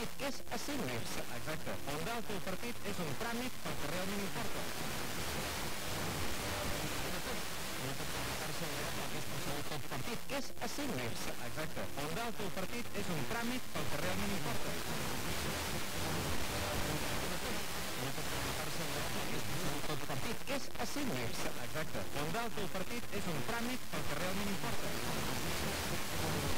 partit és a 5 mesos. Exacte. Fundar el teu partit és un tràmit pel que realment importa. El partit és a 5 mesos. Exacte. Fundar el teu partit és un tràmit pel que realment importa. El partit és a 5 mesos. Exacte. Fundar el teu partit és un tràmit pel que realment importa.